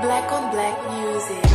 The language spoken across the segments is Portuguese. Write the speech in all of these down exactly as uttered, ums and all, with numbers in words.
Black on Black Music.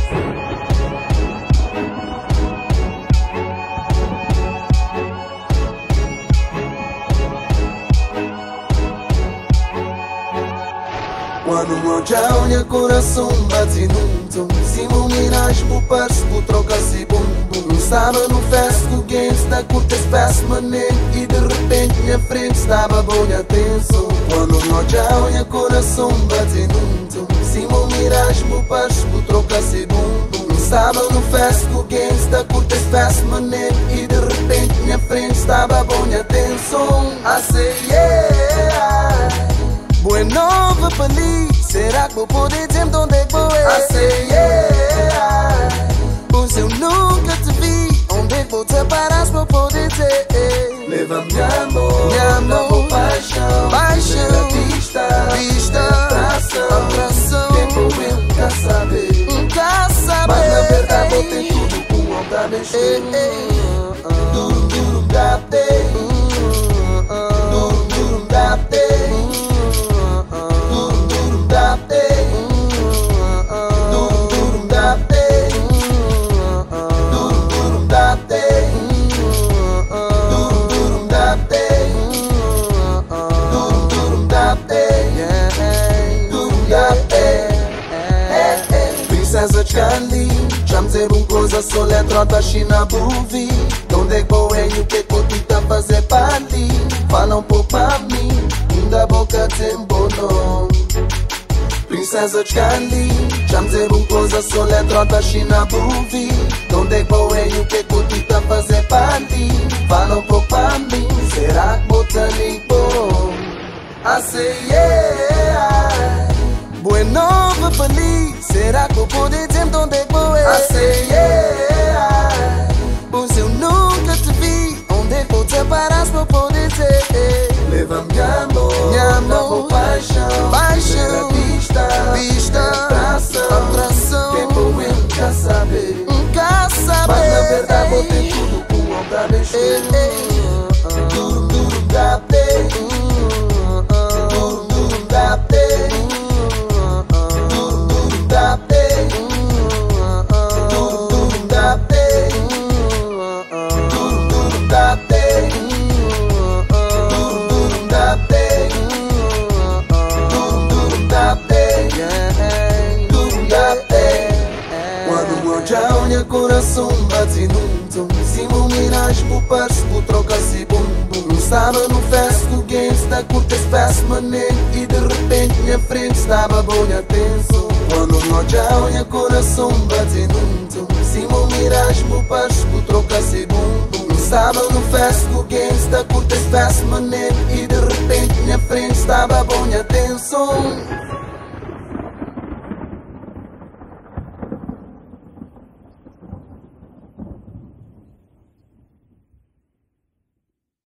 Quando meu tchau, meu coração bate num tom. Se me miras pro parço, pro troca-se bum bum. Estava no festival, games da curta espaço maneiro. E de repente minha frente estava boa atenção. Quando meu tchau, meu coração bate num tom. Se me miras pro parço, pro troca-se bum bum. Estava no festival, games da curta espaço maneiro. E de repente minha frente estava boa atenção. I say yeah. Boa nova pra ali, será que vou poder dizer-me de onde é que vou ir? I say yeah. Pois eu nunca te vi, onde é que vou te parar para poder dizer? Leva-me amor, minha amor, paixão, paixão, vista, vista, atração, atração. Tempo eu nunca saber, nunca saber. Mas na verdade eu tenho tudo com vontade de mexer. Durum, durum, dá-te. Durum, durum, dá-te. Princesa Charlie, já me dizer uma coisa, sou letrota China Buvi. De onde é que vou é e o que é que vou tentar fazer para ali? Fala um pouco para mim, ainda boca tem bom nome. Princesa Charlie, já me dizer uma coisa, sou letrota China Buvi. De onde é que vou é e o que é que vou tentar fazer para ali? Fala um pouco para mim, será que vou ter bom? I say yeah. Boa nova pra ali, será que vou poder dizer-me de onde é que vou ir? I say yeah. Pois eu nunca te vi, onde é que vou te parar para poder dizer? Leva-me amor, minha amor, paixão, paixão, vista, vista, atração, atração. Tempo eu nunca saber, nunca saber. Mas na verdade vou ter tudo com vontade de mexer. Durum, durum, dá-te. Durum, durum, dá-te. Coração bate num tom. Se me miras pro parço, pro troca-se bum bum. Estava no festival, games da curta espaço maneiro. E de repente minha frente estava boa atenção. Quando meu tchau, meu coração bate num tom. Se me miras pro parço, pro troca-se bum bum. Estava no festival, games da curta espaço maneiro. E de repente minha frente estava boa atenção.